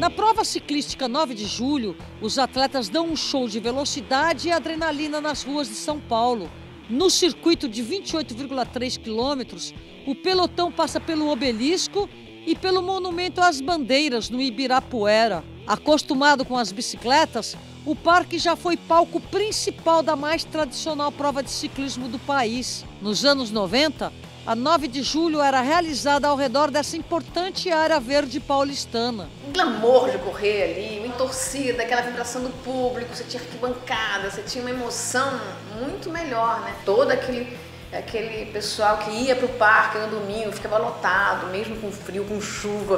Na prova ciclística 9 de julho, os atletas dão um show de velocidade e adrenalina nas ruas de São Paulo. No circuito de 28,3 quilômetros, o pelotão passa pelo Obelisco e pelo Monumento às Bandeiras, no Ibirapuera. Acostumado com as bicicletas, o parque já foi palco principal da mais tradicional prova de ciclismo do país. Nos anos 90, a 9 de julho era realizada ao redor dessa importante área verde paulistana. O glamour de correr ali, a torcida, aquela vibração do público, você tinha arquibancada, você tinha uma emoção muito melhor, né? Todo aquele pessoal que ia para o parque no domingo, ficava lotado, mesmo com frio, com chuva.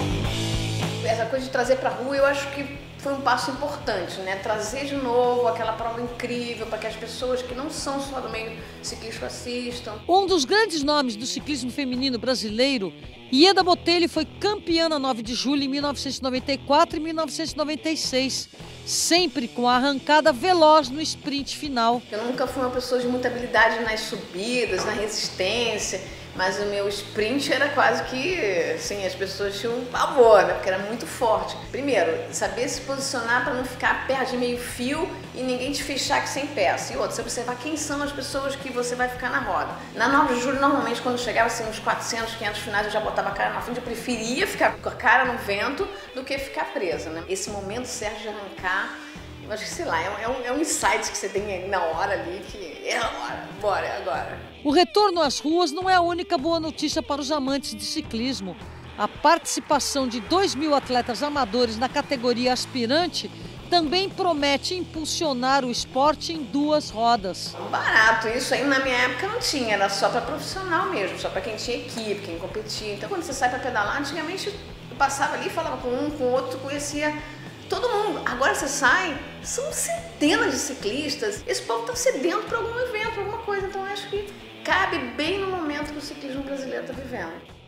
Essa coisa de trazer para a rua, eu acho que foi um passo importante, né? Trazer de novo aquela prova incrível para que as pessoas que não são só do meio ciclístico assistam. Um dos grandes nomes do ciclismo feminino brasileiro, Ieda Botelho, foi campeã na 9 de julho em 1994 e 1996, sempre com a arrancada veloz no sprint final. Eu nunca fui uma pessoa de muita habilidade nas subidas, na resistência, mas o meu sprint era quase que, assim, as pessoas tinham um pavor, né? Porque era muito forte. Primeiro, saber se posicionar para não ficar perto de meio fio e ninguém te fechar aqui sem peça. E outro, você observar quem são as pessoas que você vai ficar na roda. Na 9 de julho, normalmente, quando chegava assim, uns 400, 500 finais, eu já botava a cara na frente. Eu preferia ficar com a cara no vento do que ficar presa, né? Esse momento certo de arrancar, eu acho que, sei lá, é um insight que você tem na hora ali, que é a hora, bora, é agora. O retorno às ruas não é a única boa notícia para os amantes de ciclismo. A participação de 2.000 atletas amadores na categoria aspirante também promete impulsionar o esporte em duas rodas. Barato, isso aí na minha época não tinha, era só para profissional mesmo, só para quem tinha equipe, quem competia. Então quando você sai para pedalar, antigamente eu passava ali, falava com um, com o outro, conhecia todo mundo. Agora você sai, são centenas de ciclistas, esse povo está sedento para algum evento, alguma coisa, então eu acho que cabe bem no momento que o ciclismo brasileiro está vivendo.